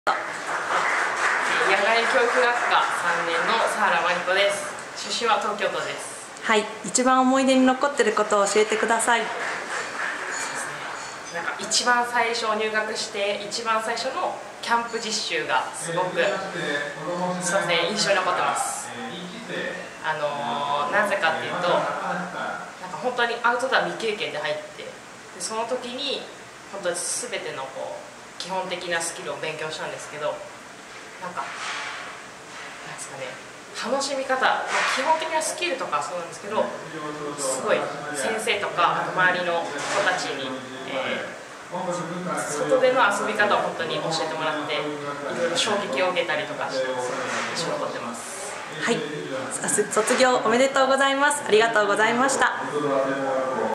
野外教育学科3年の佐原真理子です。出身は東京都です。 はい、一番思い出に残っていることを教えてください。 なんか一番最初入学して一番最初のキャンプ実習がすごくそうですね、印象に残ってます。なぜかっていうと、なんか本当にアウトドア未経験で入って、でその時に本当に全ての基本的なスキルを勉強したんですけど、なんですかね、楽しみ方、基本的なスキルとかそうなんですけど、すごい先生とか周りの子たちに、外での遊び方を本当に教えてもらって、いろいろ衝撃を受けたりとかして、印象に残ってます。 はい、卒業おめでとうございます。ありがとうございました。